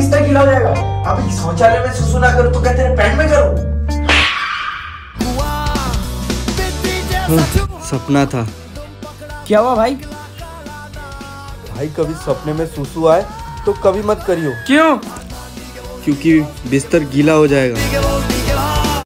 बिस्तर गीला हो जाएगा। अभी शौचालय में सुसु ना करूं तो क्या तेरे पैंट में करूं? सपना था। क्या हुआ भाई? भाई कभी सपने में सुसु आए तो कभी मत करियो। क्यों? क्योंकि बिस्तर गीला हो जाएगा।